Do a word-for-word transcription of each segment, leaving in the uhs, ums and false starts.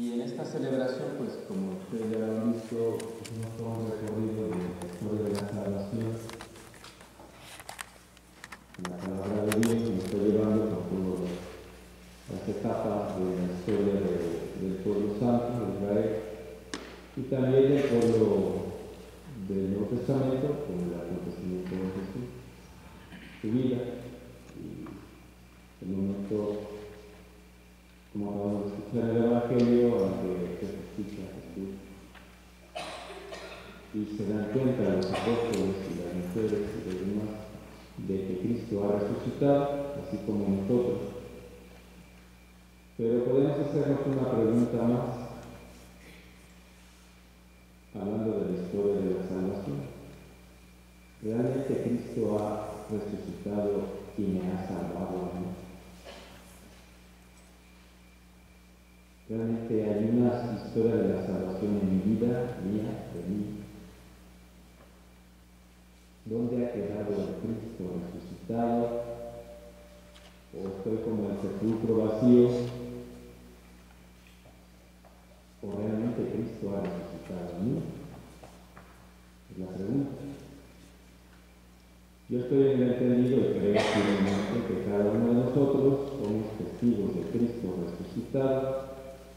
Y en esta celebración, pues como ustedes ya lo han visto, hicimos todo un recorrido de la historia de la salvación. La palabra de Dios nos está llevando por todas las etapas de la historia de, del pueblo santo de Israel y también del pueblo del Nuevo Testamento, con el acontecimiento de Jesús, su vida y el momento, como acabamos de escuchar en el Evangelio, aunque se escucha a Jesús y se dan cuenta los apóstoles y las mujeres y los demás de que Cristo ha resucitado, así como nosotros. Pero podemos hacernos una pregunta más, hablando de la historia de la salvación. ¿Realmente Cristo ha resucitado y me ha salvado a mí? ¿Realmente hay una historia de la salvación en mi vida, mía, de mí? ¿Dónde ha quedado el Cristo resucitado? ¿O estoy como el sepulcro vacío? ¿O realmente Cristo ha resucitado en mí? Es la pregunta. Yo estoy en el entendido y creo firmemente que cada uno de nosotros somos testigos de Cristo resucitado.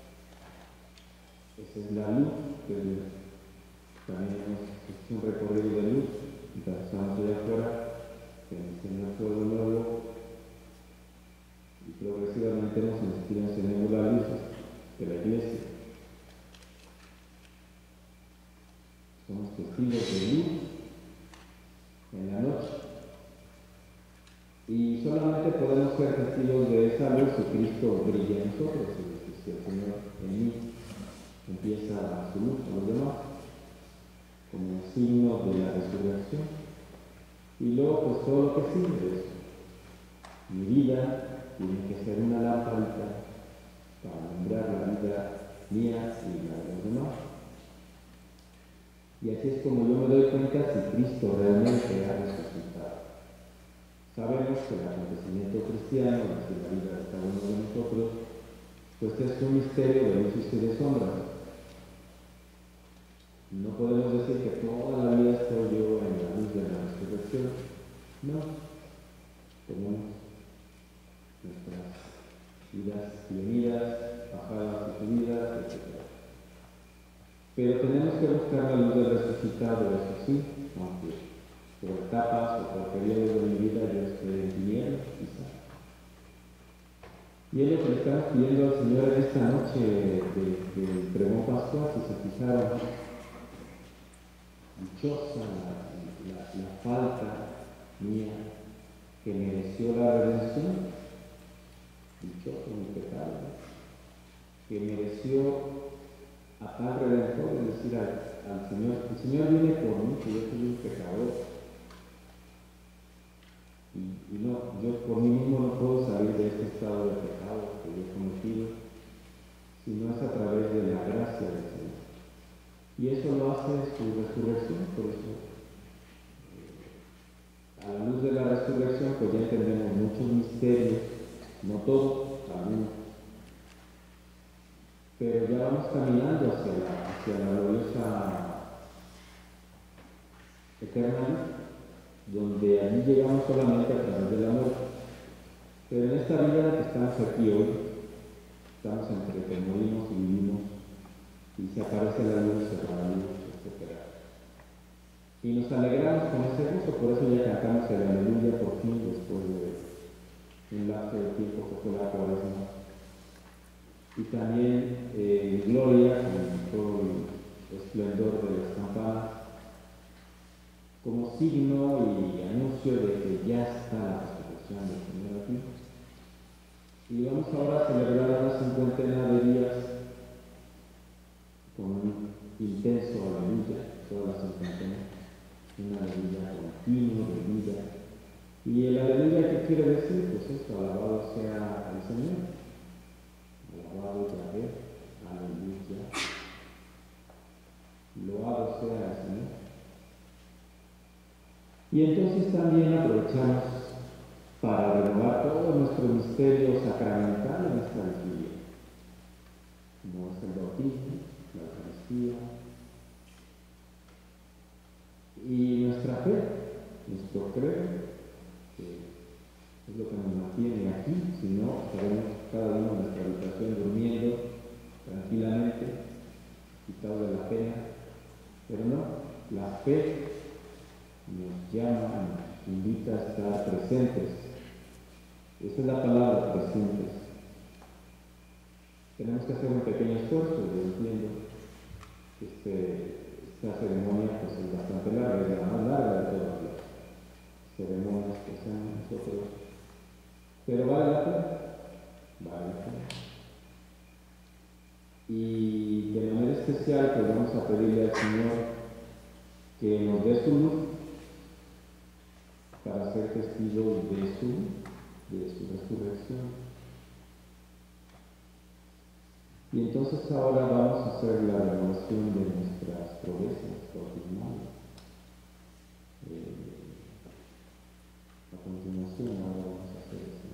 Esa es la luz que también hemos hecho un recorrido de luz. Mientras estamos allá afuera, que el Señor todo nuevo y progresivamente nos inspira a enseñar la luz de la iglesia. Somos testigos de luz en la noche. Y solamente podemos ser testigos de esa luz si Cristo brilla en nosotros, si el Señor en mí empieza su luz a los demás, como signo de la resurrección. Y luego, pues todo lo que sigue de eso. Mi vida tiene que ser una lamparita para alumbrar la vida mía y la de los demás. Y así es como yo me doy cuenta si Cristo realmente ha resucitado. Sabemos que el acontecimiento cristiano, es la vida de cada uno de nosotros, pues es un misterio de luces y de sombras. No podemos decir que toda la vida estoy yo en la luz de la resurrección. No. Tenemos nuestras vidas venidas, bajadas y subidas, etcétera. Pero tenemos que buscar la luz del resucitado, eso sí, aunque por etapas o por periodos de mi vida yo estoy en tinieblas, quizás. Y es lo que le estamos pidiendo al Señor en esta noche del pregón pascual, si se fijaron. Dichosa la, la, la falta mía que mereció la redención, dichoso mi pecado, que mereció a tal redentor, es decir, al, al Señor. El Señor viene por mí, que yo soy un pecador, y, y no, yo por mí mismo no puedo salir de este estado de pecado que yo he cometido, sino es a través de la gracia del Señor. Y eso lo hace su resurrección, por eso, eh, a la luz de la resurrección, pues ya entendemos muchos misterios, no todos, algunos, pero ya vamos caminando hacia la, hacia la gloriosa eterna luz, donde allí llegamos solamente a través de la muerte. Pero en esta vida que estamos aquí hoy, estamos entre que morimos y vivimos, y se aparece la luz, se va la luz, etcétera. Y nos alegramos con ese gozo, por eso ya cantamos el aleluya por fin, después de un lapso de tiempo que fue la cuaresma. Y también eh, gloria, con todo el esplendor de las campanas, como signo y anuncio de que ya está la resurrección del Señor aquí. Y vamos ahora a celebrar una cincuentena de días con un intenso aleluya, toda la cincuentena, un aleluya continuo de vida. Y el aleluya, ¿qué quiere decir? Pues esto, alabado sea el Señor, alabado Yahvé, aleluya, loado sea el Señor. Y entonces también aprovechamos para renovar todo nuestro misterio sacramental en esta vigilia. como es el bautismo, la Eucaristía, y nuestra fe, nuestro creer, que es lo que nos mantiene aquí, si no, estaremos cada uno en nuestra habitación durmiendo tranquilamente, quitado de la pena, pero no, la fe nos llama, nos invita a estar presentes. Esa es la palabra, presentes. Tenemos que hacer un pequeño esfuerzo, yo entiendo que este, esta ceremonia pues, es bastante larga, es la más larga de todas las ceremonias que hacemos nosotros, pero vale la pena, vale la pena. Y de manera especial pues vamos a pedirle al Señor que nos dé su luz para ser testigos de su, de su resurrección. Y entonces ahora vamos a hacer la renovación de nuestras promesas bautismales. Eh, a continuación ahora vamos a hacer eso.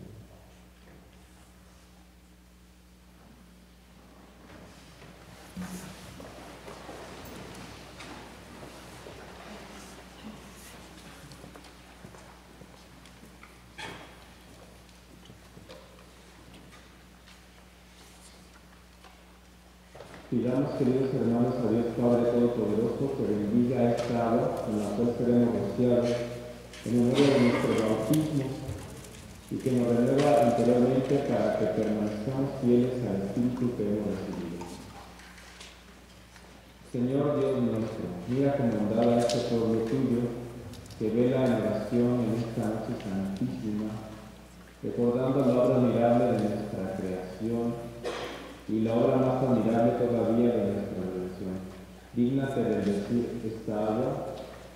Pidamos, queridos hermanos, a Dios Padre Todopoderoso, que bendiga esta agua en la cual seremos rociados en memoria de nuestro bautismo y que nos renueva interiormente para que permanezcamos fieles al Espíritu que hemos recibido. Señor Dios nuestro, mira con bondad a este pueblo tuyo que vela en oración en esta noche santísima, recordando la obra admirable de nuestra creación y la obra más admirable todavía de nuestra redención. Dígnate de bendecir esta agua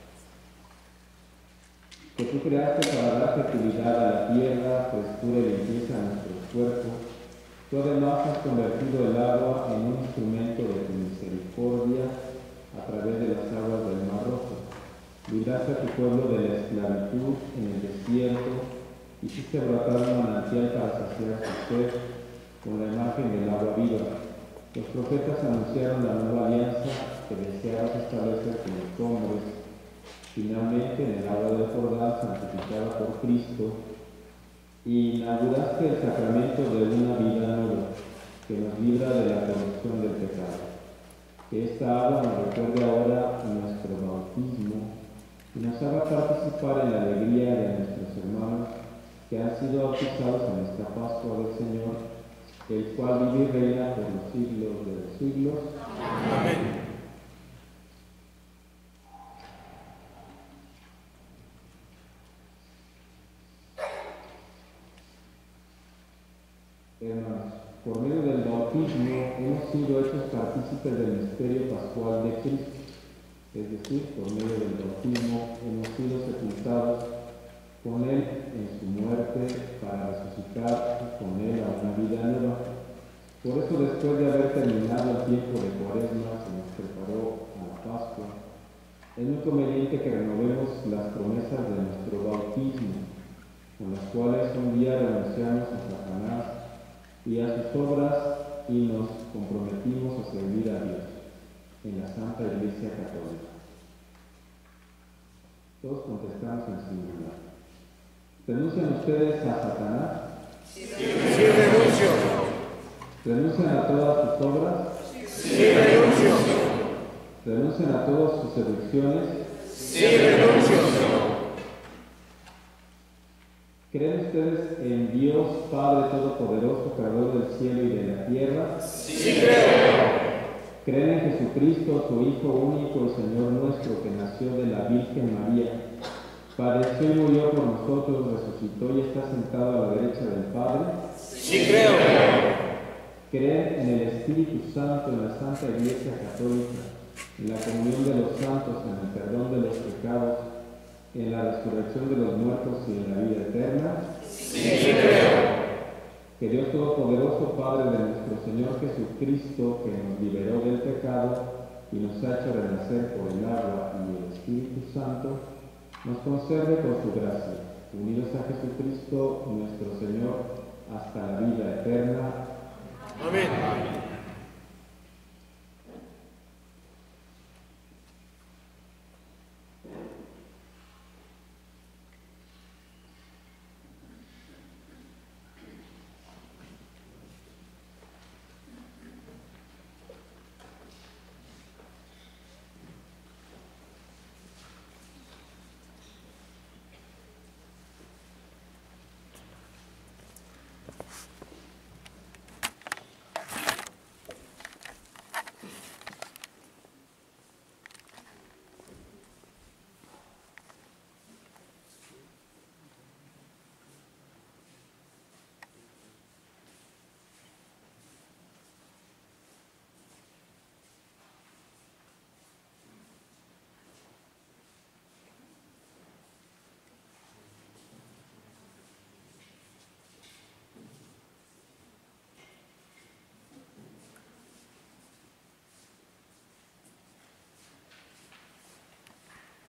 que tú creaste para dar fertilidad a la tierra, frescura y limpieza a nuestros cuerpos. Tú además has convertido el agua en un instrumento de tu misericordia a través de las aguas del Mar Rojo. Libraste a tu pueblo de la esclavitud en el desierto, hiciste brotar un manantial para saciar su sed con la imagen del agua viva. Los profetas anunciaron la nueva alianza que deseabas establecer con los hombres. Finalmente, en el agua del Jordán, santificada por Cristo, inauguraste el sacramento de una vida nueva, que nos libra de la corrupción del pecado. Que esta agua nos recuerde ahora nuestro bautismo y nos haga participar en la alegría de nuestros hermanos que han sido bautizados en esta Pascua del Señor, el cual vive y reina por los siglos de los siglos. Amén. Hermanos, por medio del bautismo hemos sido hechos partícipes del misterio pascual de Cristo, es decir, por medio del bautismo hemos sido sepultados con Él en su muerte para resucitar con Él a una vida nueva. Por eso, después de haber terminado el tiempo de Cuaresma, se nos preparó a la Pascua. Es muy conveniente que renovemos las promesas de nuestro bautismo, con las cuales un día renunciamos a Satanás y a sus obras y nos comprometimos a servir a Dios en la Santa Iglesia Católica. Todos contestamos en singular. ¿Renuncian ustedes a Satanás? Sí, sí renuncio. ¿Renuncian a todas sus obras? Sí, renuncio. ¿Renuncian a todas sus seducciones? Sí, renuncio. ¿Creen ustedes en Dios Padre Todopoderoso, Creador del cielo y de la tierra? Sí, creo. ¿Creen en Jesucristo, su Hijo único y Señor nuestro, que nació de la Virgen María, padeció y murió por nosotros, resucitó y está sentado a la derecha del Padre? Sí, creo. ¿Creen en el Espíritu Santo, en la Santa Iglesia Católica, en la comunión de los santos, en el perdón de los pecados, en la resurrección de los muertos y en la vida eterna? Sí, sí creo. Que Dios Todopoderoso, Padre de nuestro Señor Jesucristo, que nos liberó del pecado y nos ha hecho renacer por el agua y el Espíritu Santo, nos conserve por su gracia, unidos a Jesucristo nuestro Señor, hasta la vida eterna. Amén.